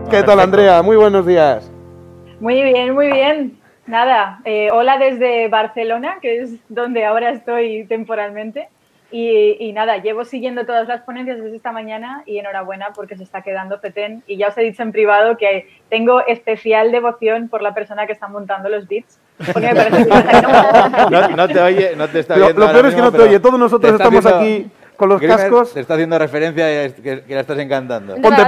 ¿Qué tal, Andrea? Muy buenos días. Muy bien, muy bien. Nada, hola desde Barcelona, que es donde ahora estoy temporalmente. Y nada, llevo siguiendo todas las ponencias desde esta mañana y enhorabuena porque se está quedando petén. Y ya os he dicho en privado que tengo especial devoción por la persona que está montando los beats. Porque me parece que no te oye, no te está viendo. Lo peor es que no te oye. Todos nosotros estamos aquí con los Grimer cascos. te está haciendo referencia y que la estás encantando. Ponte.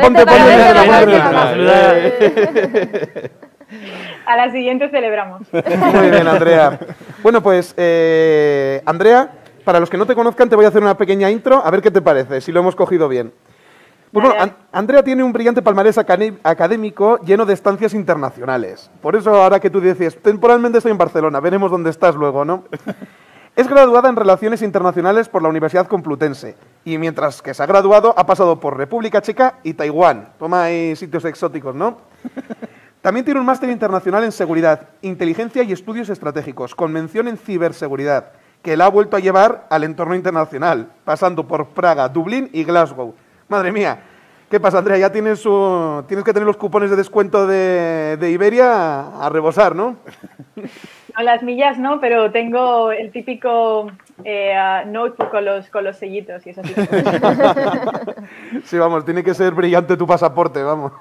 A la siguiente celebramos. Muy bien, Andrea. Bueno, pues, Andrea, para los que no te conozcan, te voy a hacer una pequeña intro, a ver qué te parece, si lo hemos cogido bien. Pues bueno, Andrea tiene un brillante palmarés académico lleno de estancias internacionales. Por eso, ahora que tú dices, temporalmente estoy en Barcelona, veremos dónde estás luego, ¿no? Es graduada en Relaciones Internacionales por la Universidad Complutense y mientras que se ha graduado ha pasado por República Checa y Taiwán. Toma ahí sitios exóticos, ¿no? También tiene un máster internacional en Seguridad, Inteligencia y Estudios Estratégicos, con mención en Ciberseguridad, que la ha vuelto a llevar al entorno internacional, pasando por Praga, Dublín y Glasgow. Madre mía, ¿qué pasa, Andrea? Ya tienes que tener los cupones de descuento de Iberia a rebosar, ¿no? No, las millas no, pero tengo el típico notebook con los sellitos y eso sí. Sí, vamos, tiene que ser brillante tu pasaporte, vamos.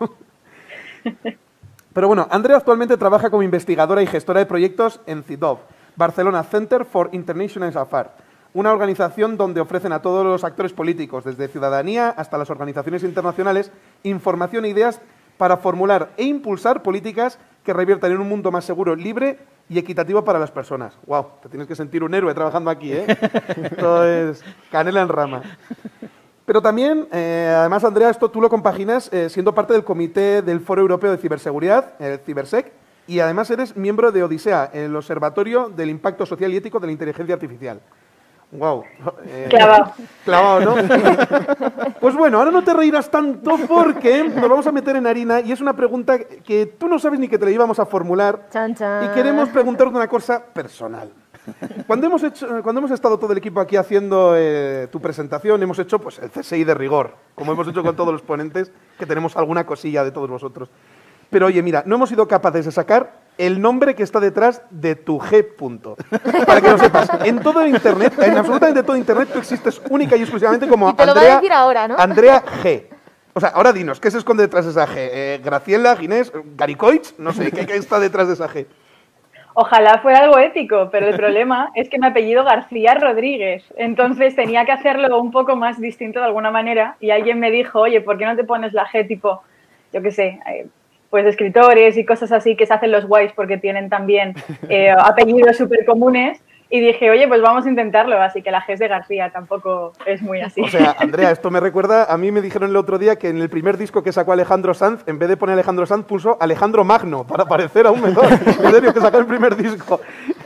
Pero bueno, Andrea actualmente trabaja como investigadora y gestora de proyectos en CIDOB, Barcelona Center for International Affairs, una organización donde ofrecen a todos los actores políticos, desde ciudadanía hasta las organizaciones internacionales, información e ideas para formular e impulsar políticas que reviertan en un mundo más seguro, libre y equitativo para las personas. ¡Wow! Te tienes que sentir un héroe trabajando aquí, ¿eh? Todo es canela en rama. Pero también, además, Andrea, esto tú lo compaginas siendo parte del Comité del Foro Europeo de Ciberseguridad, el Cibersec, y además eres miembro de Odisea, el Observatorio del Impacto Social y Ético de la Inteligencia Artificial. ¡Wow! Clavado. Clavado, ¿no? Pues bueno, ahora no te reirás tanto porque nos vamos a meter en harina y es una pregunta que tú no sabes ni que te la íbamos a formular. Chan, chan. Y queremos preguntarte una cosa personal. Cuando hemos estado todo el equipo aquí haciendo tu presentación, hemos hecho pues el CSI de rigor, como hemos hecho con todos los ponentes, que tenemos alguna cosilla de todos vosotros. Pero oye, mira, no hemos sido capaces de sacar el nombre que está detrás de tu G. punto. Para que lo sepas, en todo Internet, en absolutamente todo Internet, tú existes única y exclusivamente como Y te lo va a decir ahora, ¿no? Andrea G. O sea, ahora dinos, ¿qué se esconde detrás de esa G? ¿Graciela, Ginés, Garicoich? No sé, ¿qué está detrás de esa G? Ojalá fuera algo ético, pero el problema es que mi apellido García Rodríguez, entonces tenía que hacerlo un poco más distinto de alguna manera y alguien me dijo, oye, ¿por qué no te pones la G tipo, yo qué sé, pues escritores y cosas así que se hacen los guays porque tienen también apellidos súper comunes? Y dije, oye, pues vamos a intentarlo, así que la G es de García, tampoco es muy así. O sea, Andrea, esto me recuerda, a mí me dijeron el otro día que en el primer disco que sacó Alejandro Sanz, en vez de poner Alejandro Sanz, puso Alejandro Magno, para parecer aún mejor. En serio, que sacó el primer disco.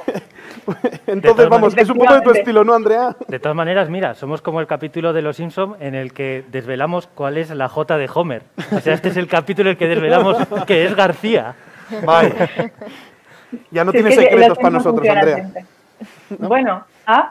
Entonces, vamos, es un poco de tu estilo, ¿no, Andrea? De todas maneras, mira, somos como el capítulo de Los Simpson en el que desvelamos cuál es la J de Homer. O sea, este es el capítulo en el que desvelamos que es García. Vale. Ya no tienes secretos para nosotros, Andrea. ¿No? Bueno,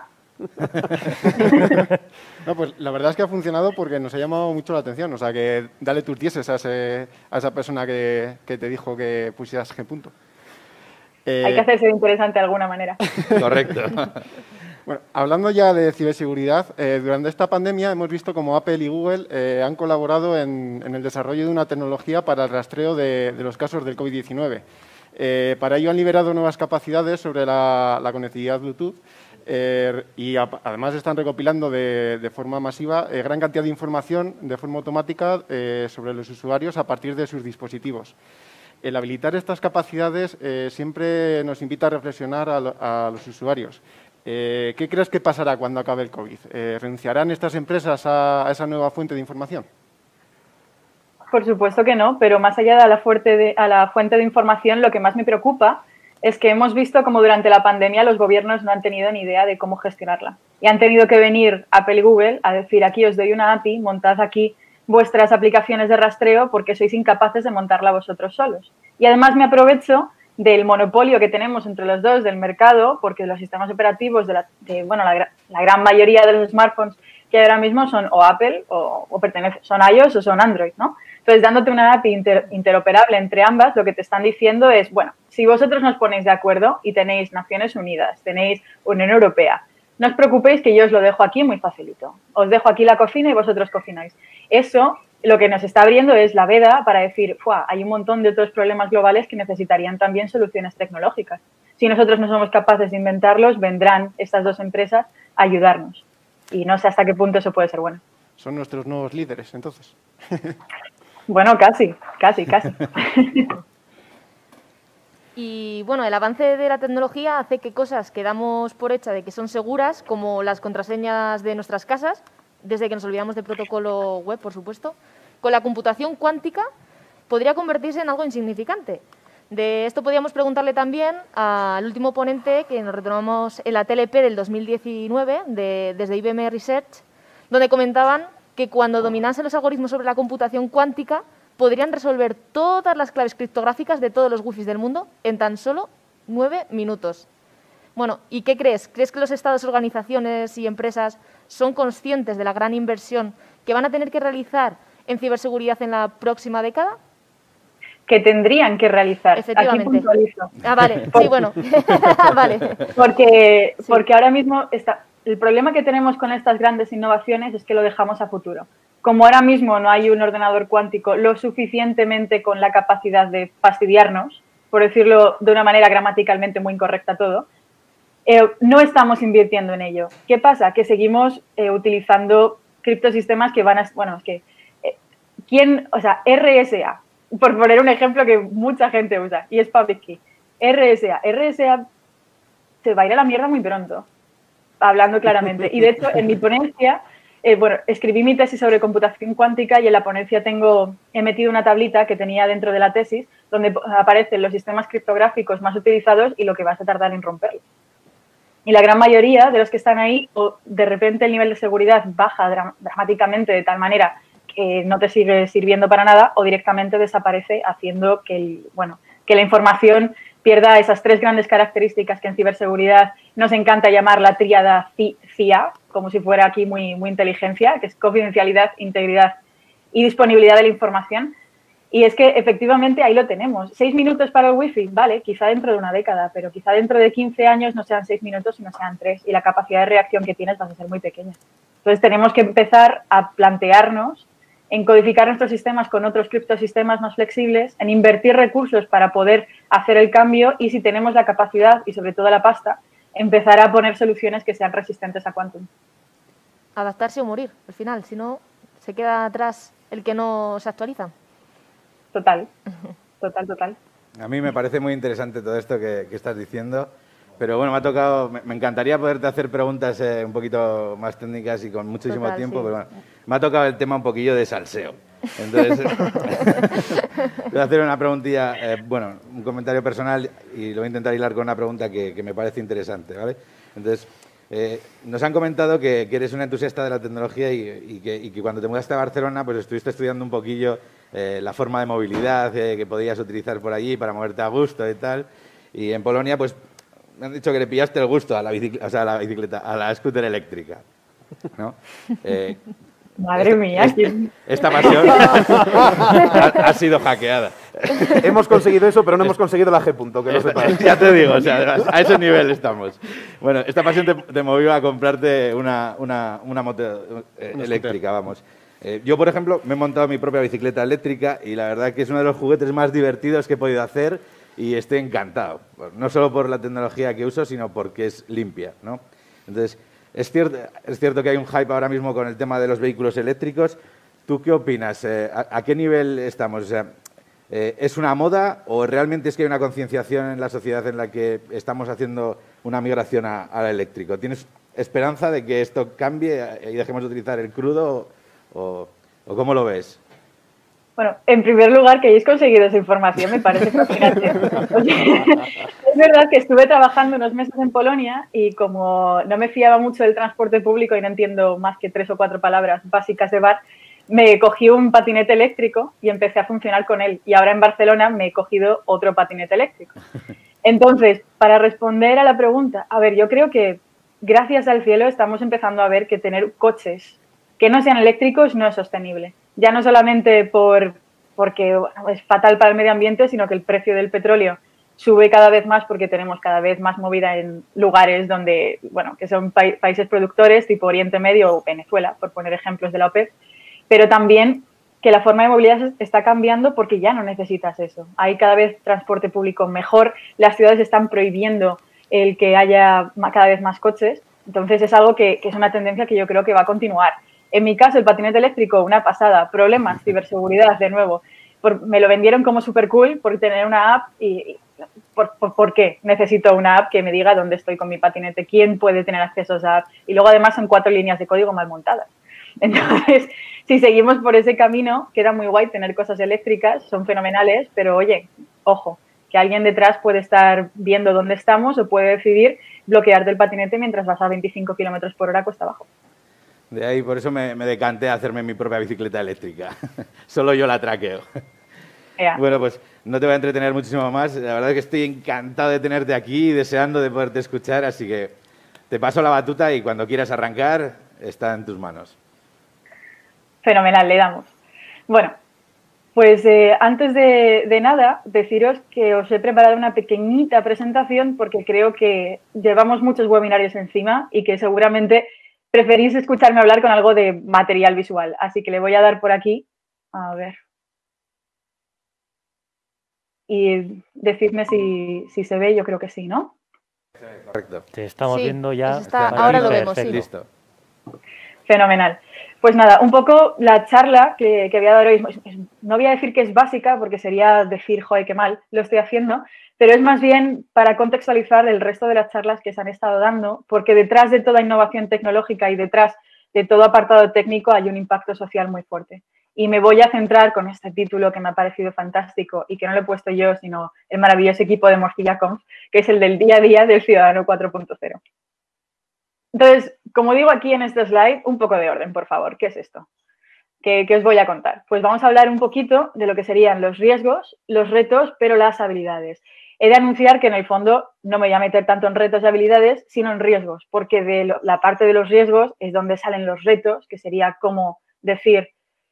No, pues la verdad es que ha funcionado porque nos ha llamado mucho la atención. O sea, que dale tus dieces a esa persona que te dijo que pusieras G. punto. Hay que hacerse interesante de alguna manera. Correcto. Bueno, hablando ya de ciberseguridad, durante esta pandemia hemos visto como Apple y Google han colaborado en el desarrollo de una tecnología para el rastreo de los casos del COVID-19. Para ello han liberado nuevas capacidades sobre la conectividad Bluetooth y además están recopilando de forma masiva gran cantidad de información de forma automática sobre los usuarios a partir de sus dispositivos. El habilitar estas capacidades siempre nos invita a reflexionar a los usuarios. ¿Qué crees que pasará cuando acabe el COVID? ¿Renunciarán estas empresas a esa nueva fuente de información? Por supuesto que no, pero más allá de la fuente de información, lo que más me preocupa es que hemos visto como durante la pandemia los gobiernos no han tenido ni idea de cómo gestionarla. Y han tenido que venir Apple y Google a decir, aquí os doy una API, montad aquí vuestras aplicaciones de rastreo porque sois incapaces de montarla vosotros solos. Y además me aprovecho del monopolio que tenemos entre los dos del mercado, porque los sistemas operativos la gran mayoría de los smartphones que ahora mismo son o Apple o son iOS o son Android, ¿no? Entonces, dándote una API interoperable entre ambas, lo que te están diciendo es, bueno, si vosotros nos ponéis de acuerdo y tenéis Naciones Unidas, tenéis Unión Europea, no os preocupéis que yo os lo dejo aquí muy facilito. Os dejo aquí la cocina y vosotros cocináis. Eso lo que nos está abriendo es la veda para decir, hay un montón de otros problemas globales que necesitarían también soluciones tecnológicas. Si nosotros no somos capaces de inventarlos, vendrán estas dos empresas a ayudarnos. Y no sé hasta qué punto eso puede ser bueno. Son nuestros nuevos líderes, entonces. Bueno, casi. Y bueno, el avance de la tecnología hace que cosas que damos por hecha de que son seguras, como las contraseñas de nuestras casas, desde que nos olvidamos de protocolo web, por supuesto, con la computación cuántica podría convertirse en algo insignificante. De esto podríamos preguntarle también al último ponente que nos retomamos en la TLP del 2019, desde IBM Research, donde comentaban que cuando dominasen los algoritmos sobre la computación cuántica, podrían resolver todas las claves criptográficas de todos los wifis del mundo en tan solo 9 minutos. Bueno, ¿y qué crees? ¿Crees que los estados, organizaciones y empresas son conscientes de la gran inversión que van a tener que realizar en ciberseguridad en la próxima década? Que tendrían que realizar. Efectivamente. Aquí puntualizo. Ah, vale. Sí, bueno. Vale. Porque ahora mismo el problema que tenemos con estas grandes innovaciones es que lo dejamos a futuro. Como ahora mismo no hay un ordenador cuántico lo suficientemente con la capacidad de fastidiarnos, por decirlo de una manera gramaticalmente muy incorrecta todo, no estamos invirtiendo en ello. ¿Qué pasa? Que seguimos utilizando criptosistemas que van a... Bueno, es que... RSA, por poner un ejemplo que mucha gente usa, y es Public Key. RSA se va a ir a la mierda muy pronto, hablando claramente. Y de hecho, en mi ponencia... escribí mi tesis sobre computación cuántica y en la ponencia he metido una tablita que tenía dentro de la tesis donde aparecen los sistemas criptográficos más utilizados y lo que vas a tardar en romperlos. Y la gran mayoría de los que están ahí, o de repente el nivel de seguridad baja dramáticamente de tal manera que no te sigue sirviendo para nada, o directamente desaparece haciendo que la información pierda esas tres grandes características que en ciberseguridad nos encanta llamar la tríada CIA, como si fuera aquí muy inteligencia, que es confidencialidad, integridad y disponibilidad de la información. Y es que efectivamente ahí lo tenemos. 6 minutos para el wifi, vale, quizá dentro de una década, pero quizá dentro de 15 años no sean 6 minutos, sino sean 3, y la capacidad de reacción que tienes va a ser muy pequeña. Entonces tenemos que empezar a plantearnos en codificar nuestros sistemas con otros criptosistemas más flexibles, en invertir recursos para poder hacer el cambio y, si tenemos la capacidad y sobre todo la pasta, empezar a poner soluciones que sean resistentes a Quantum. Adaptarse o morir, al final, si no, se queda atrás el que no se actualiza. Total. A mí me parece muy interesante todo esto que estás diciendo, pero bueno, me encantaría poderte hacer preguntas un poquito más técnicas y con muchísimo tiempo, sí. Pero bueno, me ha tocado el tema un poquillo de salseo. Entonces, voy a hacer una preguntilla, un comentario personal, y lo voy a intentar hilar con una pregunta que me parece interesante, ¿vale? Entonces, nos han comentado que eres un entusiasta de la tecnología y que cuando te mudaste a Barcelona pues estuviste estudiando un poquillo la forma de movilidad que podías utilizar por allí para moverte a gusto y tal. Y en Polonia pues me han dicho que le pillaste el gusto a la bicicleta, a la scooter eléctrica, ¿no? Madre mía. Esta pasión ha sido hackeada. Hemos conseguido eso, pero no hemos conseguido la G punto, que no sepas. Ya te digo, o sea, a ese nivel estamos. Bueno, esta pasión te movió a comprarte una moto eléctrica, vamos. Yo, por ejemplo, me he montado mi propia bicicleta eléctrica y la verdad que es uno de los juguetes más divertidos que he podido hacer y estoy encantado. No solo por la tecnología que uso, sino porque es limpia, ¿no? Entonces, es cierto que hay un hype ahora mismo con el tema de los vehículos eléctricos. ¿Tú qué opinas? ¿A qué nivel estamos? O sea, ¿es una moda o realmente es que hay una concienciación en la sociedad en la que estamos haciendo una migración al eléctrico? ¿Tienes esperanza de que esto cambie y dejemos de utilizar el crudo o cómo lo ves? Bueno, en primer lugar, que hayáis conseguido esa información me parece fascinante. Es verdad que estuve trabajando unos meses en Polonia y como no me fiaba mucho del transporte público y no entiendo más que 3 o 4 palabras básicas de bar, me cogí un patinete eléctrico y empecé a funcionar con él. Y ahora en Barcelona me he cogido otro patinete eléctrico. Entonces, para responder a la pregunta, a ver, yo creo que gracias al cielo estamos empezando a ver que tener coches que no sean eléctricos no es sostenible. Ya no solamente porque es fatal para el medio ambiente, sino que el precio del petróleo sube cada vez más porque tenemos cada vez más movida en lugares donde, bueno, que son países productores tipo Oriente Medio o Venezuela, por poner ejemplos de la OPEP, pero también que la forma de movilidad está cambiando porque ya no necesitas eso. Hay cada vez transporte público mejor, las ciudades están prohibiendo el que haya cada vez más coches, entonces es algo que es una tendencia que yo creo que va a continuar. En mi caso, el patinete eléctrico, una pasada, problemas, ciberseguridad, de nuevo. Me lo vendieron como súper cool por tener una app y ¿por qué necesito una app que me diga dónde estoy con mi patinete? ¿Quién puede tener acceso a esa app? Y luego además son 4 líneas de código mal montadas. Entonces, si seguimos por ese camino, queda muy guay tener cosas eléctricas, son fenomenales, pero oye, ojo, que alguien detrás puede estar viendo dónde estamos o puede decidir bloquearte el patinete mientras vas a 25 kilómetros por hora cuesta abajo. De ahí, por eso me decanté a hacerme mi propia bicicleta eléctrica. Solo yo la traqueo. Yeah. Bueno, pues no te voy a entretener muchísimo más. La verdad es que estoy encantado de tenerte aquí y deseando de poderte escuchar, así que te paso la batuta y cuando quieras arrancar, está en tus manos. Fenomenal, le damos. Bueno, pues antes de nada, deciros que os he preparado una pequeñita presentación porque creo que llevamos muchos webinarios encima y que seguramente preferís escucharme hablar con algo de material visual. Así que le voy a dar por aquí. A ver. Y decidme si se ve, yo creo que sí, ¿no? Correcto. Te estamos viendo ya. Ahora lo vemos, sí. Listo. Fenomenal. Pues nada, un poco la charla que voy a dar hoy, no voy a decir que es básica porque sería decir, joder, qué mal lo estoy haciendo, pero es más bien para contextualizar el resto de las charlas que se han estado dando, porque detrás de toda innovación tecnológica y detrás de todo apartado técnico hay un impacto social muy fuerte. Y me voy a centrar con este título que me ha parecido fantástico y que no lo he puesto yo, sino el maravilloso equipo de MorcillaConf, que es el del día a día del ciudadano 4.0. Entonces, como digo aquí en este slide, un poco de orden, por favor. ¿Qué es esto? ¿Qué os voy a contar? Pues vamos a hablar un poquito de lo que serían los riesgos, los retos, pero las habilidades. He de anunciar que en el fondo no me voy a meter tanto en retos y habilidades, sino en riesgos, porque de la parte de los riesgos es donde salen los retos, que sería cómo decir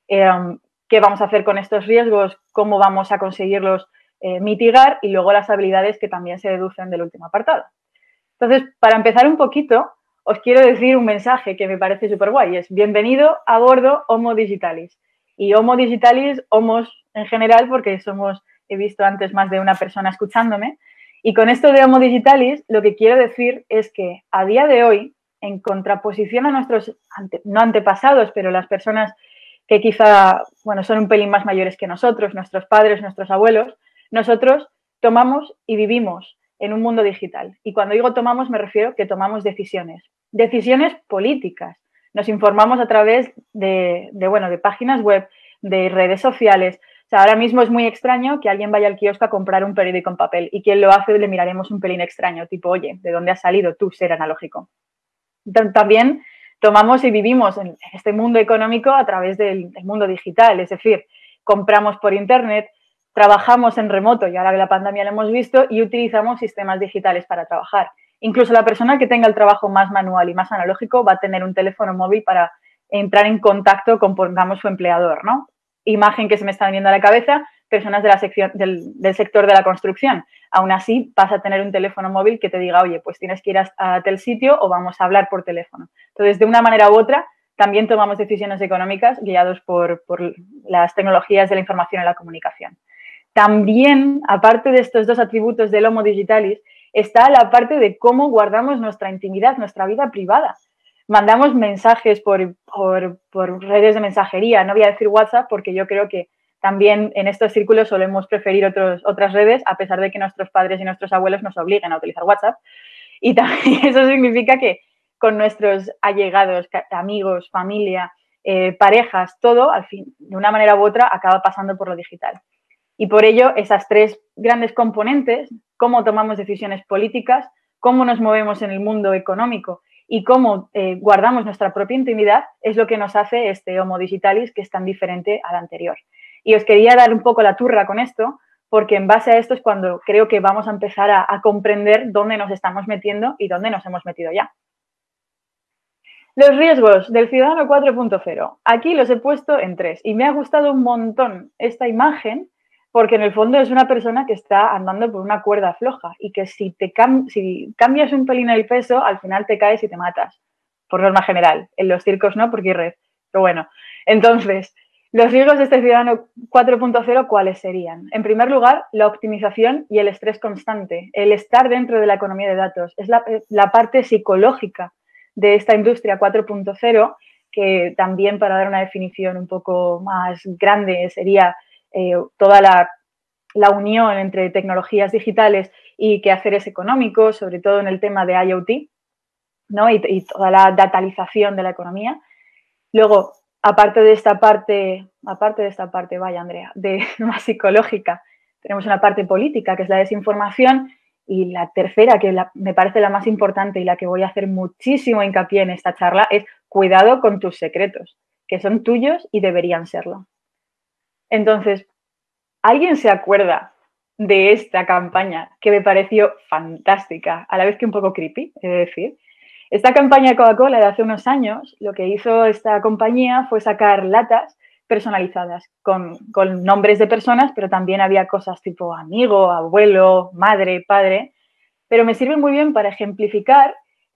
qué vamos a hacer con estos riesgos, cómo vamos a conseguirlos mitigar, y luego las habilidades que también se deducen del último apartado. Entonces, para empezar un poquito, os quiero decir un mensaje que me parece súper guay. Es bienvenido a bordo Homo Digitalis. Y Homo Digitalis, homos en general, porque he visto antes más de una persona escuchándome. Y con esto de Homo Digitalis, lo que quiero decir es que a día de hoy, en contraposición a nuestros, no antepasados, pero las personas que quizá, bueno, son un pelín más mayores que nosotros, nuestros padres, nuestros abuelos, nosotros tomamos y vivimos en un mundo digital. Y cuando digo tomamos, me refiero que tomamos decisiones políticas. Nos informamos a través de páginas web, de redes sociales. O sea, ahora mismo es muy extraño que alguien vaya al kiosco a comprar un periódico en papel y quien lo hace le miraremos un pelín extraño, tipo, oye, ¿de dónde has salido tú, ser analógico? También tomamos y vivimos en este mundo económico a través del mundo digital, es decir, compramos por internet, trabajamos en remoto y ahora que la pandemia lo hemos visto y utilizamos sistemas digitales para trabajar. Incluso la persona que tenga el trabajo más manual y más analógico va a tener un teléfono móvil para entrar en contacto con, pongamos, su empleador, ¿no? Imagen que se me está viniendo a la cabeza, personas de la sección, del sector de la construcción. Aún así, vas a tener un teléfono móvil que te diga, oye, pues tienes que ir a tal sitio o vamos a hablar por teléfono. Entonces, de una manera u otra, también tomamos decisiones económicas guiados por las tecnologías de la información y la comunicación. También, aparte de estos dos atributos del Homo Digitalis, está la parte de cómo guardamos nuestra intimidad, nuestra vida privada. Mandamos mensajes por redes de mensajería, no voy a decir WhatsApp porque yo creo que también en estos círculos solemos preferir otras redes, a pesar de que nuestros padres y nuestros abuelos nos obliguen a utilizar WhatsApp. Y también eso significa que con nuestros allegados, amigos, familia, parejas, todo, al fin, de una manera u otra, acaba pasando por lo digital. Y por ello, esas tres grandes componentes, cómo tomamos decisiones políticas, cómo nos movemos en el mundo económico y cómo guardamos nuestra propia intimidad, es lo que nos hace este Homo Digitalis, que es tan diferente al anterior. Y os quería dar un poco la turra con esto, porque en base a esto es cuando creo que vamos a empezar a comprender dónde nos estamos metiendo y dónde nos hemos metido ya. Los riesgos del ciudadano 4.0. Aquí los he puesto en 3 y me ha gustado un montón esta imagen porque en el fondo es una persona que está andando por una cuerda floja y que si cambias un pelín el peso, al final te caes y te matas, por norma general. En los circos no, porque hay red. Pero bueno, entonces, los riesgos de este ciudadano 4.0, ¿cuáles serían? En primer lugar, la optimización y el estrés constante, el estar dentro de la economía de datos. Es la parte psicológica de esta industria 4.0, que también, para dar una definición un poco más grande, sería toda la unión entre tecnologías digitales y quehaceres económicos, sobre todo en el tema de IoT, ¿no? y toda la datalización de la economía. Luego, aparte de esta parte, vaya Andrea, de más psicológica, tenemos una parte política, que es la desinformación, y la tercera, que me parece la más importante y la que voy a hacer muchísimo hincapié en esta charla, es cuidado con tus secretos, que son tuyos y deberían serlo. Entonces, ¿alguien se acuerda de esta campaña que me pareció fantástica, a la vez que un poco creepy, he de decir? Esta campaña de Coca-Cola de hace unos años, lo que hizo esta compañía fue sacar latas personalizadas con nombres de personas, pero también había cosas tipo amigo, abuelo, madre, padre. Pero me sirve muy bien para ejemplificar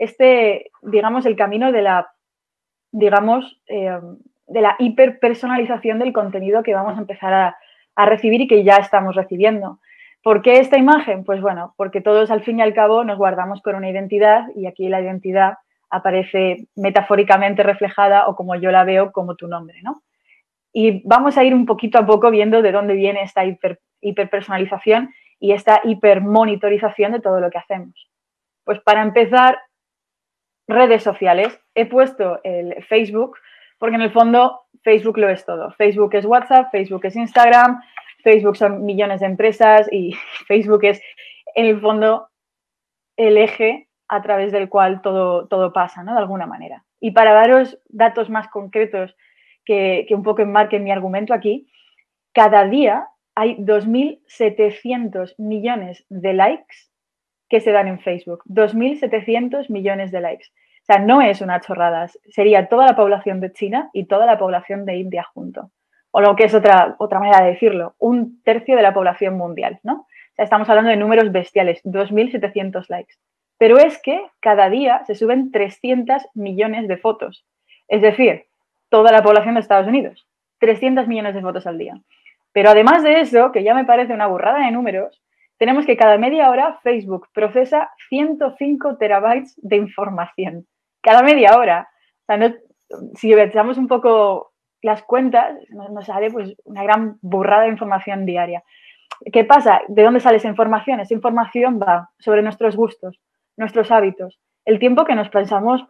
digamos, el camino de la, digamos, de la hiperpersonalización del contenido que vamos a empezar a recibir y que ya estamos recibiendo. ¿Por qué esta imagen? Pues bueno, porque todos al fin y al cabo nos guardamos con una identidad y aquí la identidad aparece metafóricamente reflejada o como yo la veo, como tu nombre, ¿no? Y vamos a ir un poquito a poco viendo de dónde viene esta hiperpersonalización y esta hipermonitorización de todo lo que hacemos. Pues para empezar, redes sociales. He puesto el Facebook porque en el fondo Facebook lo es todo. Facebook es WhatsApp, Facebook es Instagram, Facebook son millones de empresas y Facebook es, en el fondo, el eje a través del cual todo pasa, ¿no? De alguna manera. Y para daros datos más concretos que un poco enmarquen mi argumento aquí, cada día hay 2.700 millones de likes que se dan en Facebook. 2.700 millones de likes. O sea, no es una chorrada. Sería toda la población de China y toda la población de India junto. O lo que es otra manera de decirlo, 1/3 de la población mundial, ¿no? O sea, estamos hablando de números bestiales, 2.700 likes. Pero es que cada día se suben 300 millones de fotos. Es decir, toda la población de Estados Unidos. 300 millones de fotos al día. Pero además de eso, que ya me parece una burrada de números, tenemos que cada media hora Facebook procesa 105 terabytes de información. Cada media hora. O sea, si echamos un poco las cuentas, nos sale pues una gran burrada de información diaria. ¿Qué pasa? ¿De dónde sale esa información? Esa información va sobre nuestros gustos, nuestros hábitos, el tiempo que nos pasamos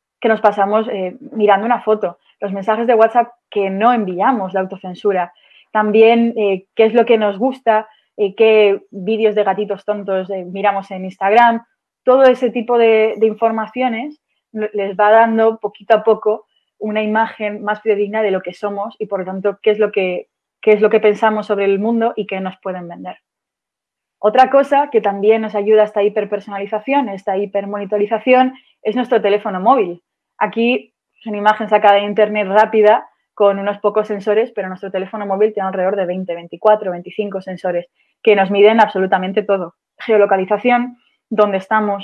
mirando una foto, los mensajes de WhatsApp que no enviamos, la autocensura, también qué es lo que nos gusta, qué vídeos de gatitos tontos miramos en Instagram. Todo ese tipo de informaciones les va dando poquito a poco una imagen más fidedigna de lo que somos y, por lo tanto, qué es lo que pensamos sobre el mundo y qué nos pueden vender. Otra cosa que también nos ayuda a esta hiperpersonalización, esta hipermonitorización, es nuestro teléfono móvil. Aquí es una imagen sacada de internet rápida con unos pocos sensores, pero nuestro teléfono móvil tiene alrededor de 20, 24, 25 sensores que nos miden absolutamente todo. Geolocalización, dónde estamos,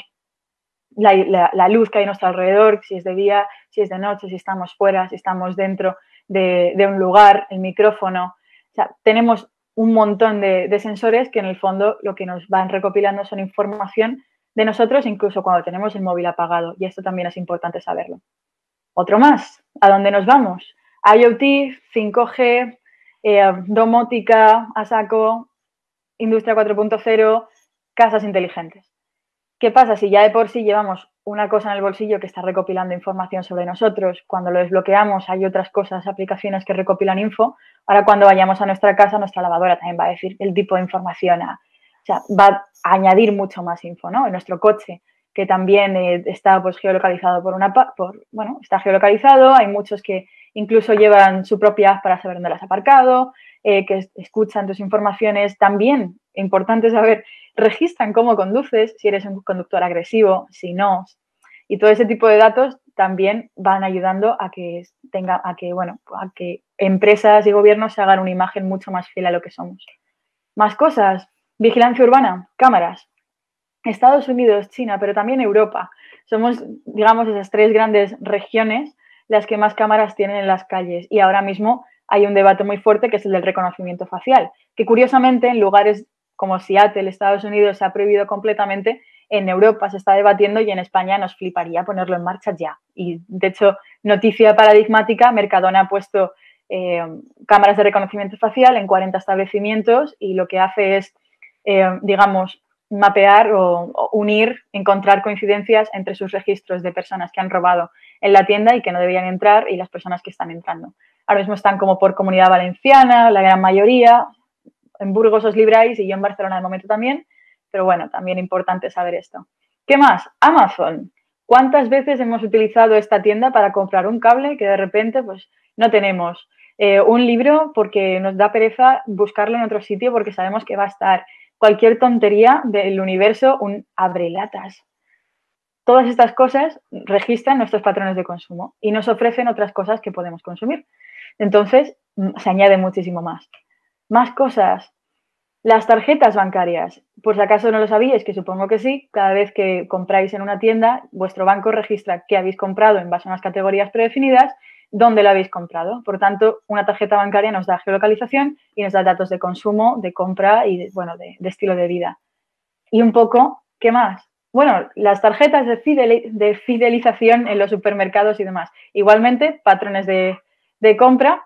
la luz que hay a nuestro alrededor, si es de día, si es de noche, si estamos fuera, si estamos dentro de un lugar, el micrófono. O sea, tenemos un montón de sensores que en el fondo lo que nos van recopilando son información de nosotros, incluso cuando tenemos el móvil apagado. Y esto también es importante saberlo. Otro más, ¿a dónde nos vamos? IoT, 5G, domótica, a saco, industria 4.0, casas inteligentes. ¿Qué pasa? Si ya de por sí llevamos una cosa en el bolsillo que está recopilando información sobre nosotros, cuando lo desbloqueamos hay otras cosas, aplicaciones que recopilan info, ahora cuando vayamos a nuestra casa, nuestra lavadora también va a decir el tipo de información, o sea, va a añadir mucho más info, ¿no? En nuestro coche, que también está pues geolocalizado está geolocalizado, hay muchos que incluso llevan su propia app para saber dónde las has aparcado, que escuchan tus informaciones, también importante saber, registran cómo conduces, si eres un conductor agresivo, si no, y todo ese tipo de datos también van ayudando a que a que empresas y gobiernos se hagan una imagen mucho más fiel a lo que somos. Más cosas, vigilancia urbana, cámaras. Estados Unidos, China, pero también Europa. Somos, digamos, esas tres grandes regiones las que más cámaras tienen en las calles. Y ahora mismo hay un debate muy fuerte que es el del reconocimiento facial, que curiosamente en lugares como Seattle, Estados Unidos, se ha prohibido completamente. En Europa se está debatiendo y en España nos fliparía ponerlo en marcha ya. Y, de hecho, noticia paradigmática, Mercadona ha puesto cámaras de reconocimiento facial en 40 establecimientos y lo que hace es, digamos, mapear o unir, encontrar coincidencias entre sus registros de personas que han robado en la tienda y que no deberían entrar y las personas que están entrando. Ahora mismo están como por Comunidad Valenciana, la gran mayoría, en Burgos os libráis y yo en Barcelona de momento también, pero bueno, también importante saber esto. ¿Qué más? Amazon. ¿Cuántas veces hemos utilizado esta tienda para comprar un cable que de repente pues no tenemos? Un libro porque nos da pereza buscarlo en otro sitio porque sabemos que va a estar. Cualquier tontería del universo, un abrelatas. Todas estas cosas registran nuestros patrones de consumo y nos ofrecen otras cosas que podemos consumir. Entonces, se añade muchísimo más. Más cosas. Las tarjetas bancarias. Por si acaso no lo sabíais, que supongo que sí, cada vez que compráis en una tienda, vuestro banco registra qué habéis comprado en base a unas categorías predefinidas, dónde lo habéis comprado. Por tanto, una tarjeta bancaria nos da geolocalización y nos da datos de consumo, de compra y, de estilo de vida. Y un poco, ¿qué más? Bueno, las tarjetas de fidelización en los supermercados y demás. Igualmente, patrones de compra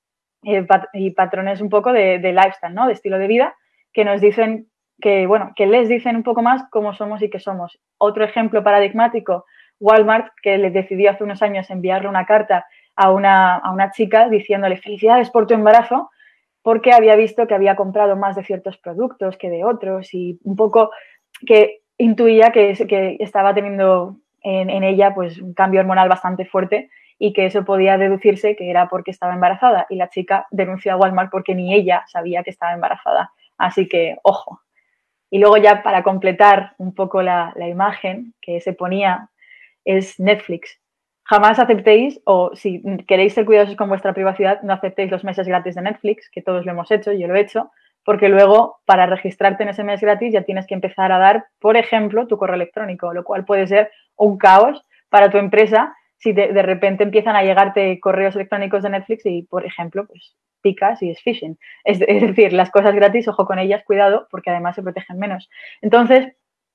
y patrones un poco de lifestyle, ¿no? De estilo de vida, que nos dicen que les dicen un poco más cómo somos y qué somos. Otro ejemplo paradigmático, Walmart, que le decidió hace unos años enviarle una carta a una chica diciéndole felicidades por tu embarazo, porque había visto que había comprado más de ciertos productos que de otros y un poco que intuía que estaba teniendo en ella pues un cambio hormonal bastante fuerte y que eso podía deducirse que era porque estaba embarazada y la chica denunció a Walmart porque ni ella sabía que estaba embarazada. Así que, ojo. Y luego ya para completar un poco la imagen que se ponía es Netflix. Jamás aceptéis, o si queréis ser cuidadosos con vuestra privacidad, no aceptéis los meses gratis de Netflix, que todos lo hemos hecho, yo lo he hecho, porque luego para registrarte en ese mes gratis ya tienes que empezar a dar, por ejemplo, tu correo electrónico, lo cual puede ser un caos para tu empresa si de repente empiezan a llegarte correos electrónicos de Netflix y, por ejemplo, pues picas y es phishing. Es decir, las cosas gratis, ojo con ellas, cuidado, porque además se protegen menos. Entonces,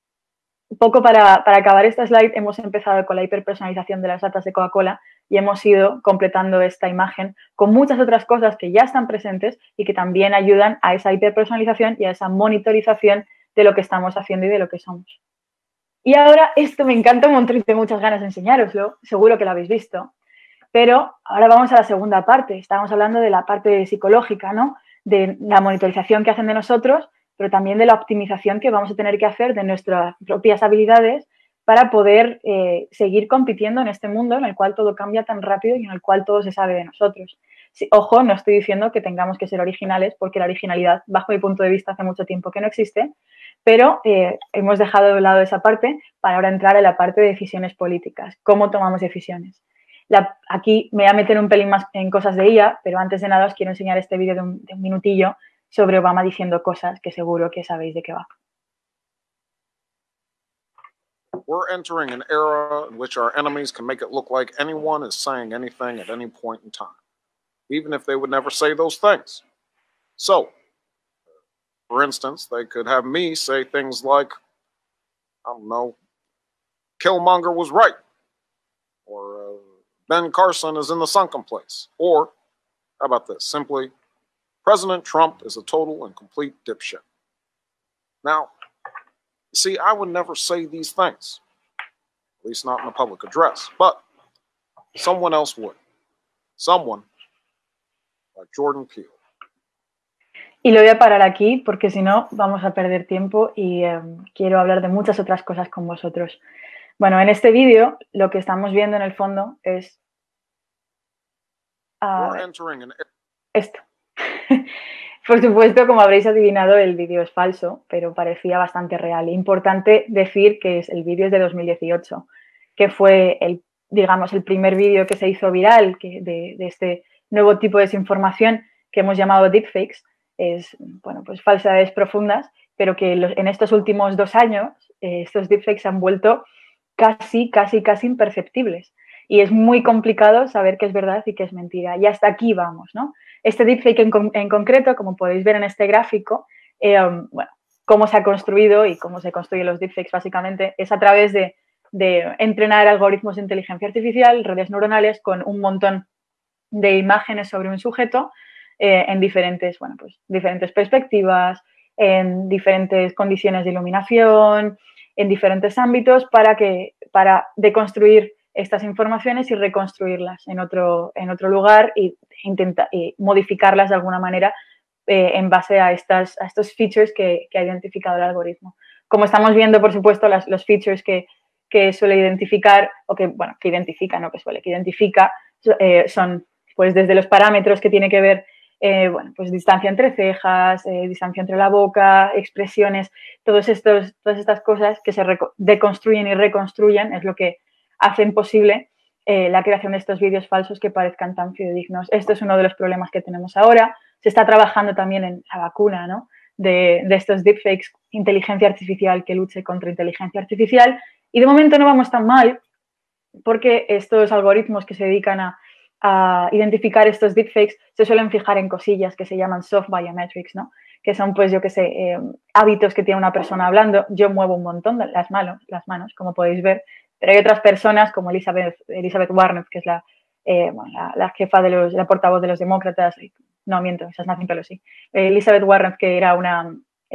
un poco para acabar esta slide, hemos empezado con la hiperpersonalización de las latas de Coca-Cola y hemos ido completando esta imagen con muchas otras cosas que ya están presentes y que también ayudan a esa hiperpersonalización y a esa monitorización de lo que estamos haciendo y de lo que somos. Y ahora, esto me encanta un montón, tengo muchas ganas de enseñároslo, seguro que lo habéis visto, pero ahora vamos a la segunda parte. Estábamos hablando de la parte psicológica, ¿no? De la monitorización que hacen de nosotros, pero también de la optimización que vamos a tener que hacer de nuestras propias habilidades para poder seguir compitiendo en este mundo en el cual todo cambia tan rápido y en el cual todo se sabe de nosotros. Sí, ojo, no estoy diciendo que tengamos que ser originales, porque la originalidad, bajo mi punto de vista, hace mucho tiempo que no existe, pero hemos dejado de lado esa parte para ahora entrar en la parte de decisiones políticas, cómo tomamos decisiones. Aquí me voy a meter un pelín más en cosas de IA, pero antes de nada os quiero enseñar este vídeo de un minutillo sobre Obama diciendo cosas que seguro que sabéis de qué va. We're entering an era in which our enemies can make it look like anyone is saying anything at any point in time, even if they would never say those things. So, for instance, they could have me say things like, I don't know, Killmonger was right, or Ben Carson is in the sunken place, or, how about this, simply, President Trump is a total and complete dipshit. Now, you see, I would never say these things, at least not in a public address, but someone else would. Someone like Jordan Peele. Y lo voy a parar aquí porque si no vamos a perder tiempo y quiero hablar de muchas otras cosas con vosotros. Bueno, en este vídeo lo que estamos viendo en el fondo es esto. Por supuesto, como habréis adivinado, el vídeo es falso, pero parecía bastante real. Importante decir que el vídeo es de 2018, que fue digamos, el primer vídeo que se hizo viral de este nuevo tipo de desinformación que hemos llamado deepfakes, es, bueno, pues falsedades profundas, pero que en estos últimos 2 años estos deepfakes se han vuelto casi imperceptibles. Y es muy complicado saber qué es verdad y qué es mentira. Y hasta aquí vamos, ¿no? Este deepfake en concreto, como podéis ver en este gráfico, bueno, cómo se ha construido y cómo se construyen los deepfakes básicamente es a través de entrenar algoritmos de inteligencia artificial, redes neuronales, con un montón de imágenes sobre un sujeto en diferentes, bueno, pues, diferentes perspectivas, en diferentes condiciones de iluminación, en diferentes ámbitos para deconstruir estas informaciones y reconstruirlas en otro lugar y modificarlas de alguna manera en base a estos features que ha identificado el algoritmo. Como estamos viendo, por supuesto, los features que suele identificar, o que, bueno, que identifica, no que suele, que identifica, son pues desde los parámetros que tiene que ver, bueno, pues distancia entre cejas, distancia entre la boca, expresiones, todas estas cosas que se deconstruyen y reconstruyen es lo que hacen posible la creación de estos vídeos falsos que parezcan tan fidedignos. Esto es uno de los problemas que tenemos ahora. Se está trabajando también en la vacuna, ¿no?, de estos deepfakes, inteligencia artificial que luche contra inteligencia artificial. Y de momento no vamos tan mal porque estos algoritmos que se dedican a identificar estos deepfakes se suelen fijar en cosillas que se llaman soft biometrics, ¿no?, que son, pues, yo qué sé, hábitos que tiene una persona hablando. Yo muevo un montón las manos, como podéis ver, pero hay otras personas como Elizabeth Warren, que es la jefa la portavoz de los demócratas. No, miento, esa es Nancy Pelosi. Elizabeth Warren, que era una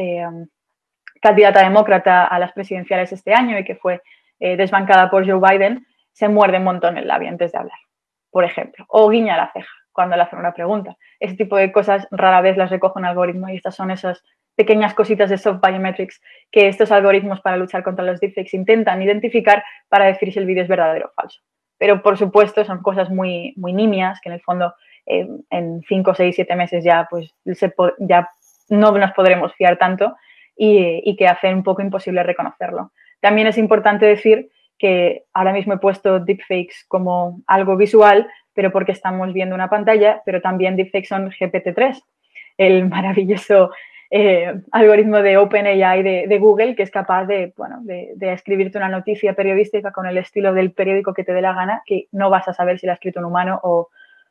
candidata demócrata a las presidenciales este año y que fue desbancada por Joe Biden, se muerde un montón el labio antes de hablar, por ejemplo, o guiña la ceja cuando le hacen una pregunta. Ese tipo de cosas rara vez las recoge un algoritmo y estas son esas pequeñas cositas de soft biometrics que estos algoritmos para luchar contra los deepfakes intentan identificar para decir si el vídeo es verdadero o falso. Pero, por supuesto, son cosas muy, muy nimias que en el fondo en 5, 6, 7 meses ya, pues, ya no nos podremos fiar tanto y que hacen un poco imposible reconocerlo. También es importante decir que ahora mismo he puesto deepfakes como algo visual, pero porque estamos viendo una pantalla, pero también deepfakes son GPT-3, el maravilloso algoritmo de OpenAI de Google, que es capaz de escribirte una noticia periodística con el estilo del periódico que te dé la gana, que no vas a saber si la ha escrito un humano o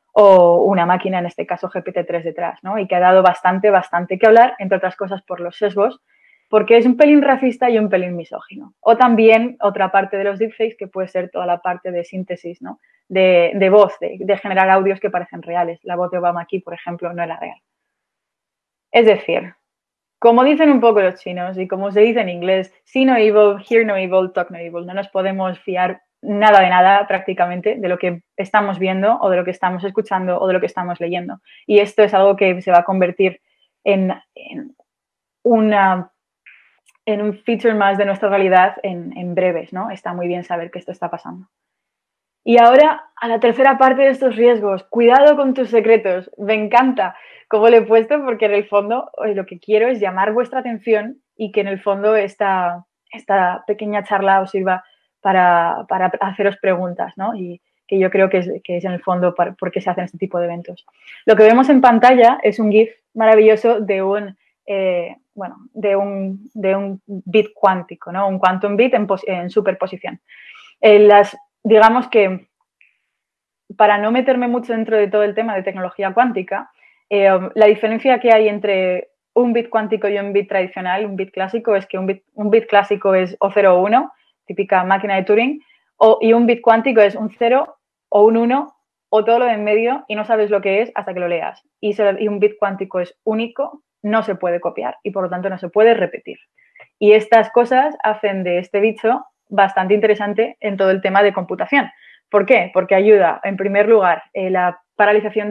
una máquina, en este caso GPT-3 detrás, ¿no? Y que ha dado bastante que hablar, entre otras cosas por los sesgos, porque es un pelín racista y un pelín misógino. O también otra parte de los deepfakes, que puede ser toda la parte de síntesis, ¿no?, de voz, de generar audios que parecen reales. La voz de Obama aquí, por ejemplo, no era real. Es decir, como dicen un poco los chinos y como se dice en inglés, see no evil, hear no evil, talk no evil. No nos podemos fiar nada de nada prácticamente de lo que estamos viendo o de lo que estamos escuchando o de lo que estamos leyendo. Y esto es algo que se va a convertir en un feature más de nuestra realidad en breves, ¿no? Está muy bien saber que esto está pasando. Y ahora a la tercera parte de estos riesgos. Cuidado con tus secretos. Me encanta cómo lo he puesto porque en el fondo lo que quiero es llamar vuestra atención y que en el fondo esta pequeña charla os sirva para haceros preguntas, ¿no? Y que yo creo que es en el fondo por qué se hacen este tipo de eventos. Lo que vemos en pantalla es un GIF maravilloso de un bit cuántico, ¿no? Un quantum bit en superposición. Digamos que, para no meterme mucho dentro de todo el tema de tecnología cuántica, la diferencia que hay entre un bit cuántico y un bit tradicional, un bit clásico, es que un bit clásico es o 0 o 1, típica máquina de Turing, y un bit cuántico es un 0 o un 1 o todo lo de en medio y no sabes lo que es hasta que lo leas. Y un bit cuántico es único, no se puede copiar y por lo tanto no se puede repetir. Y estas cosas hacen de este bicho bastante interesante en todo el tema de computación. ¿Por qué? Porque ayuda, en primer lugar, la paralelización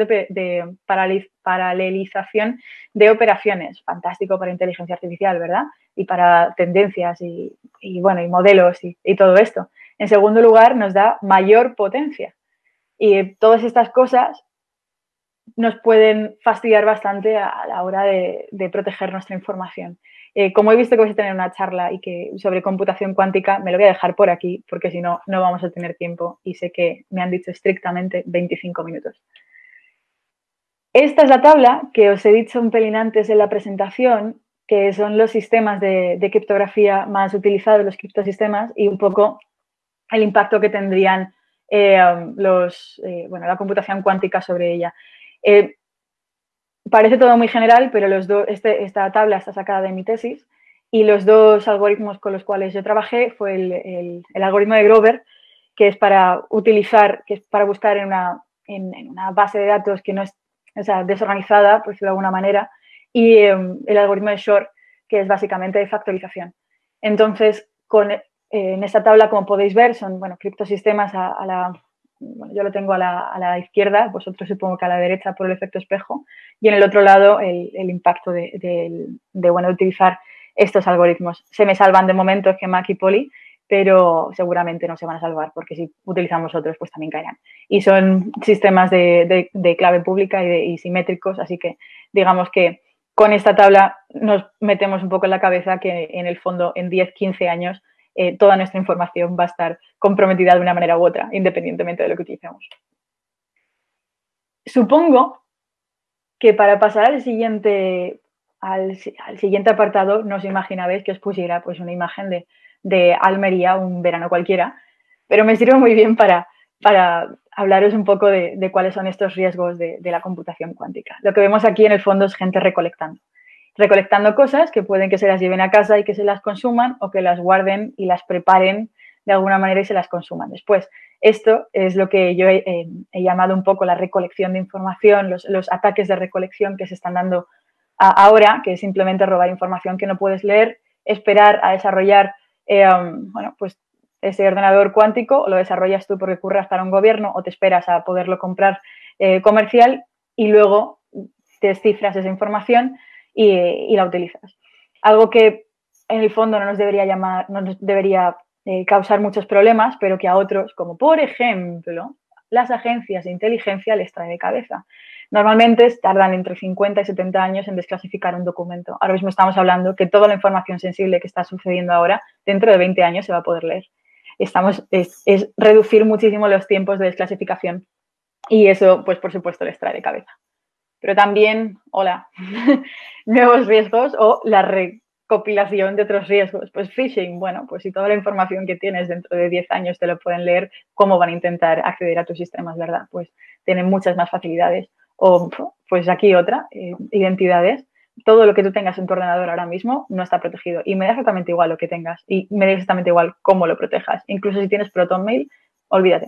de operaciones. Fantástico para inteligencia artificial, ¿verdad? Y para tendencias y modelos y todo esto. En segundo lugar, nos da mayor potencia. Y todas estas cosas nos pueden fastidiar bastante a la hora de proteger nuestra información. Como he visto que vais a tener una charla sobre computación cuántica, me lo voy a dejar por aquí, porque si no, no vamos a tener tiempo y sé que me han dicho estrictamente 25 minutos. Esta es la tabla que os he dicho un pelín antes en la presentación, que son los sistemas de criptografía más utilizados, los criptosistemas, y un poco el impacto que tendrían la computación cuántica sobre ella. Parece todo muy general, pero esta tabla está sacada de mi tesis y los dos algoritmos con los cuales yo trabajé fue el algoritmo de Grover, que es para buscar en una base de datos que no es desorganizada, por decirlo de alguna manera, y el algoritmo de Shor, que es básicamente de factorización. Entonces, en esta tabla, como podéis ver, son criptosistemas yo lo tengo a la izquierda, vosotros supongo que a la derecha por el efecto espejo, y en el otro lado el impacto de utilizar estos algoritmos. Se me salvan de momento GMAC y Poly, pero seguramente no se van a salvar, porque si utilizamos otros, pues también caerán. Y son sistemas de clave pública y simétricos, así que digamos que con esta tabla nos metemos un poco en la cabeza que en el fondo en 10, 15 años toda nuestra información va a estar comprometida de una manera u otra, independientemente de lo que utilicemos. Supongo que para pasar al siguiente apartado, no os imaginabais que os pusiera pues, una imagen de Almería un verano cualquiera, pero me sirve muy bien para hablaros un poco de cuáles son estos riesgos de la computación cuántica. Lo que vemos aquí en el fondo es gente recolectando cosas que pueden que se las lleven a casa y que se las consuman o que las guarden y las preparen de alguna manera y se las consuman después. Esto es lo que yo he llamado un poco la recolección de información, los ataques de recolección que se están dando ahora, que es simplemente robar información que no puedes leer, esperar a desarrollar pues ese ordenador cuántico, o lo desarrollas tú porque curras para un gobierno o te esperas a poderlo comprar comercial y luego descifras esa información y la utilizas. Algo que en el fondo no nos debería causar muchos problemas, pero que a otros, como por ejemplo las agencias de inteligencia, les trae de cabeza. Normalmente tardan entre 50 y 70 años en desclasificar un documento. Ahora mismo estamos hablando que toda la información sensible que está sucediendo ahora, dentro de 20 años se va a poder leer. Es reducir muchísimo los tiempos de desclasificación y eso, pues por supuesto, les trae de cabeza. Pero también, nuevos riesgos o la recopilación de otros riesgos. Pues phishing, pues si toda la información que tienes dentro de 10 años te lo pueden leer, ¿cómo van a intentar acceder a tus sistemas, verdad? Pues tienen muchas más facilidades. O, pues aquí otra, identidades. Todo lo que tú tengas en tu ordenador ahora mismo no está protegido. Y me da exactamente igual lo que tengas. Y me da exactamente igual cómo lo protejas. Incluso si tienes ProtonMail, olvídate.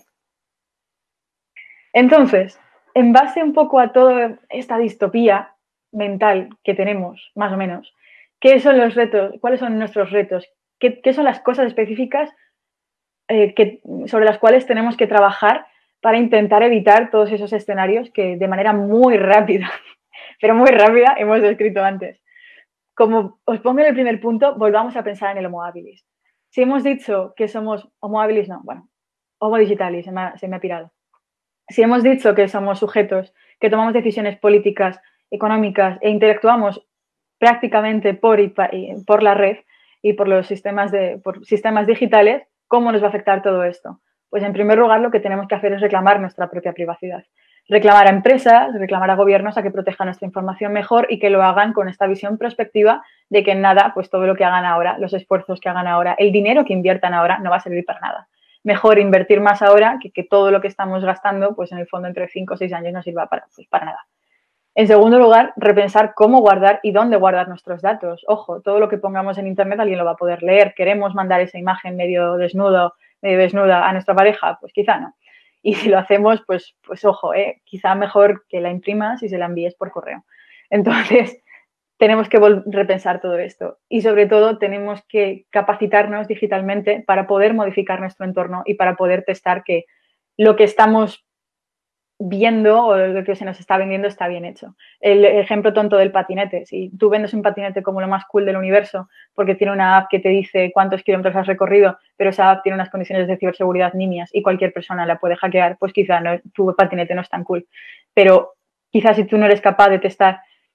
Entonces, en base un poco a toda esta distopía mental que tenemos, más o menos, ¿qué son los retos? ¿Cuáles son nuestros retos? ¿Qué son las cosas específicas sobre las cuales tenemos que trabajar para intentar evitar todos esos escenarios que de manera muy rápida, pero muy rápida, hemos descrito antes? Como os pongo en el primer punto, volvamos a pensar en el Homo habilis. Si hemos dicho que somos Homo habilis, Homo digitalis, se me ha pirado. Si hemos dicho que somos sujetos, que tomamos decisiones políticas, económicas e interactuamos prácticamente por la red y por los sistemas digitales, ¿cómo nos va a afectar todo esto? Pues en primer lugar lo que tenemos que hacer es reclamar nuestra propia privacidad. Reclamar a empresas, reclamar a gobiernos a que protejan nuestra información mejor y que lo hagan con esta visión prospectiva de que nada, pues todo lo que hagan ahora, los esfuerzos que hagan ahora, el dinero que inviertan ahora no va a servir para nada. Mejor invertir más ahora que todo lo que estamos gastando, pues en el fondo entre 5 o 6 años no sirva para nada. En segundo lugar, repensar cómo guardar y dónde guardar nuestros datos. Ojo, todo lo que pongamos en Internet alguien lo va a poder leer. ¿Queremos mandar esa imagen medio desnuda a nuestra pareja? Pues quizá no. Y si lo hacemos, pues ojo, quizá mejor que la imprimas y se la envíes por correo. Entonces, tenemos que repensar todo esto y sobre todo tenemos que capacitarnos digitalmente para poder modificar nuestro entorno y para poder testar que lo que estamos viendo o lo que se nos está vendiendo está bien hecho. El ejemplo tonto del patinete. Si tú vendes un patinete como lo más cool del universo porque tiene una app que te dice cuántos kilómetros has recorrido, pero esa app tiene unas condiciones de ciberseguridad nimias y cualquier persona la puede hackear, pues quizá tu patinete no es tan cool. Pero quizás si tú no eres capaz de testar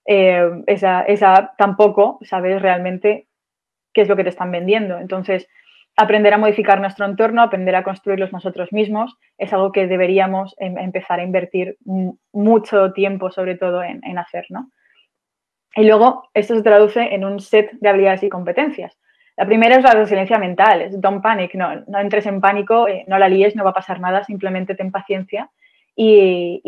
esa tampoco sabes realmente qué es lo que te están vendiendo. Entonces, aprender a modificar nuestro entorno, aprender a construirlos nosotros mismos, es algo que deberíamos empezar a invertir mucho tiempo, sobre todo, en hacer, ¿no? Y luego, esto se traduce en un set de habilidades y competencias. La primera es la resiliencia mental, es don't panic, no entres en pánico, no la líes, no va a pasar nada, simplemente ten paciencia y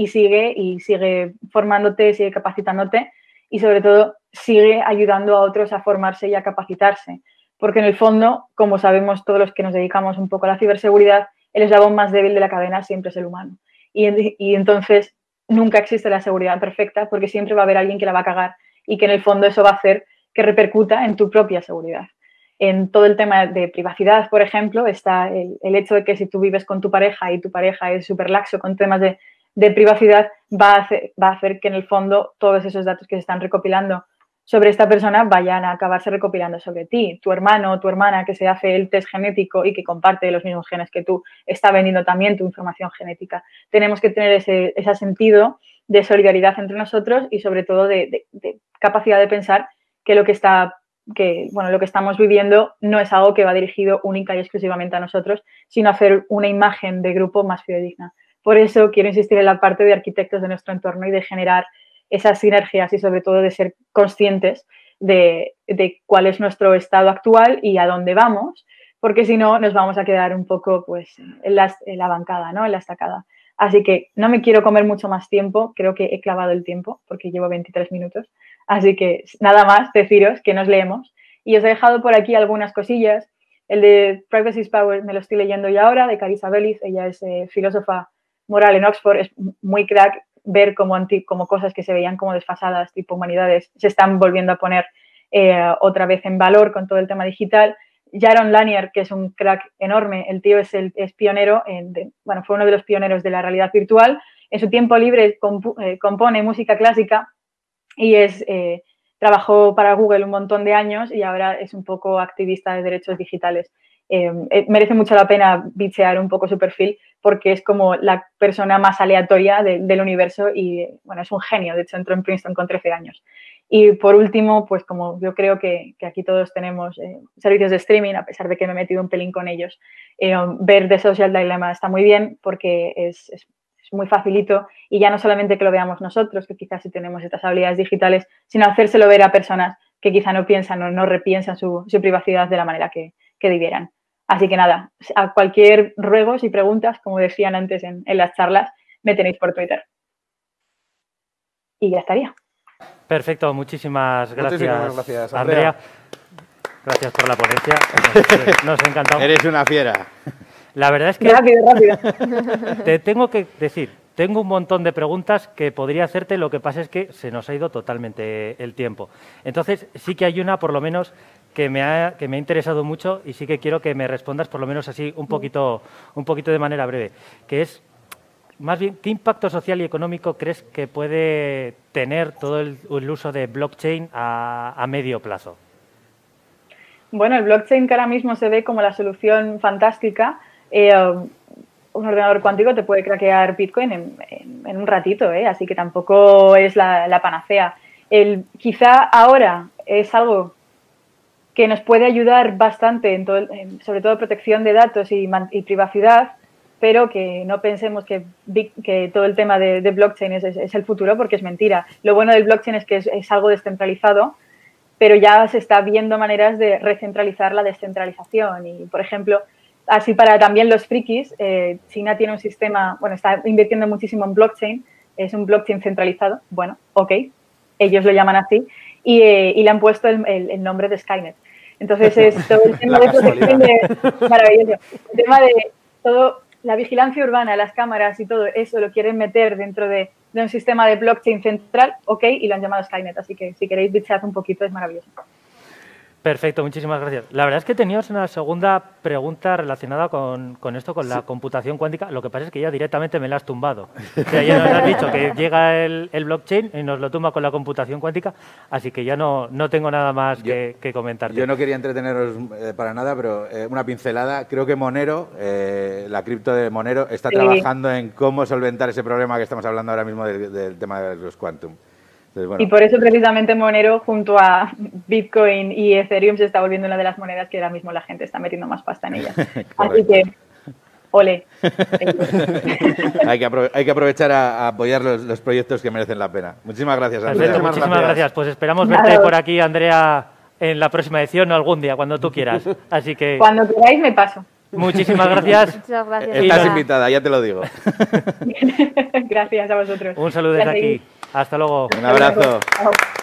sigue formándote, sigue capacitándote y sobre todo sigue ayudando a otros a formarse y a capacitarse. Porque en el fondo, como sabemos todos los que nos dedicamos un poco a la ciberseguridad, el eslabón más débil de la cadena siempre es el humano. Y entonces nunca existe la seguridad perfecta porque siempre va a haber alguien que la va a cagar y que en el fondo eso va a hacer que repercuta en tu propia seguridad. En todo el tema de privacidad, por ejemplo, está el hecho de que si tú vives con tu pareja y tu pareja es súper laxo con temas de privacidad, va a hacer que en el fondo todos esos datos que se están recopilando sobre esta persona vayan a acabarse recopilando sobre ti. Tu hermano o tu hermana que se hace el test genético y que comparte los mismos genes que tú, está vendiendo también tu información genética. Tenemos que tener ese sentido de solidaridad entre nosotros y sobre todo de capacidad de pensar que lo que estamos viviendo no es algo que va dirigido única y exclusivamente a nosotros, sino a hacer una imagen de grupo más fidedigna. Por eso quiero insistir en la parte de arquitectos de nuestro entorno y de generar esas sinergias y sobre todo de ser conscientes de cuál es nuestro estado actual y a dónde vamos, porque si no nos vamos a quedar un poco pues, en la bancada, ¿no? En la estacada. Así que no me quiero comer mucho más tiempo, creo que he clavado el tiempo porque llevo 23 minutos. Así que nada más deciros que nos leemos. Y os he dejado por aquí algunas cosillas. El de Privacy is Power me lo estoy leyendo yo ahora, de Carissa Bellis. Ella es filósofa moral en Oxford, es muy crack ver como cosas que se veían como desfasadas, tipo humanidades, se están volviendo a poner otra vez en valor con todo el tema digital. Jaron Lanier, que es un crack enorme, el tío es pionero, fue uno de los pioneros de la realidad virtual. En su tiempo libre compone música clásica y trabajó para Google un montón de años y ahora es un poco activista de derechos digitales. Merece mucho la pena bichear un poco su perfil porque es como la persona más aleatoria del universo y, es un genio. De hecho, entró en Princeton con 13 años. Y, por último, pues como yo creo que aquí todos tenemos servicios de streaming, a pesar de que me he metido un pelín con ellos, ver The Social Dilemma está muy bien porque es muy facilito y ya no solamente que lo veamos nosotros, que quizás sí tenemos estas habilidades digitales, sino hacérselo ver a personas que quizá no piensan o no repiensan su privacidad de la manera que debieran. Así que nada, a cualquier ruegos y preguntas, como decían antes en las charlas, me tenéis por Twitter. Y ya estaría. Perfecto, muchísimas gracias, Andrea. Gracias por la ponencia. Nos ha encantado. Eres una fiera. La verdad es que... Rápido. Te tengo que decir, tengo un montón de preguntas que podría hacerte, lo que pasa es que se nos ha ido totalmente el tiempo. Entonces, sí que hay una, por lo menos, que me ha interesado mucho y sí que quiero que me respondas, por lo menos así, un poquito de manera breve, que es, más bien, ¿qué impacto social y económico crees que puede tener todo el uso de blockchain a medio plazo? Bueno, el blockchain que ahora mismo se ve como la solución fantástica. Un ordenador cuántico te puede craquear Bitcoin en un ratito, así que tampoco es la panacea. Quizá ahora es algo que nos puede ayudar bastante, sobre todo protección de datos y privacidad, pero que no pensemos que todo el tema de blockchain es el futuro, porque es mentira. Lo bueno del blockchain es que es algo descentralizado, pero ya se está viendo maneras de recentralizar la descentralización. Y, por ejemplo, así para también los frikis, China tiene un sistema, está invirtiendo muchísimo en blockchain, es un blockchain centralizado, ellos lo llaman así, y le han puesto el nombre de Skynet. Entonces es todo el tema de protección maravilloso. El tema de todo, la vigilancia urbana, las cámaras y todo eso lo quieren meter dentro de un sistema de blockchain central, y lo han llamado Skynet. Así que si queréis bichear un poquito es maravilloso. Perfecto, muchísimas gracias. La verdad es que tenías una segunda pregunta relacionada con esto, con la computación cuántica. Lo que pasa es que ya directamente me la has tumbado. O sea, ya nos has dicho que llega el blockchain y nos lo tumba con la computación cuántica, así que ya no tengo nada más que comentarte. Yo no quería entreteneros para nada, pero una pincelada. Creo que Monero, la cripto de Monero, está trabajando en cómo solventar ese problema que estamos hablando ahora mismo del tema de los quantum. Entonces, bueno. Y por eso precisamente Monero, junto a Bitcoin y Ethereum, se está volviendo una de las monedas que ahora mismo la gente está metiendo más pasta en ellas. Así que, ole. hay que aprovechar a apoyar los proyectos que merecen la pena. Muchísimas gracias, Andrea. Perfecto, muchísimas gracias. Pues esperamos verte por aquí, Andrea, en la próxima edición o algún día, cuando tú quieras. Así que... Cuando queráis me paso. Muchísimas gracias. Muchas gracias. Estás invitada, ya te lo digo. Gracias a vosotros. Un saludo desde aquí. Hasta luego. Un abrazo. Chao.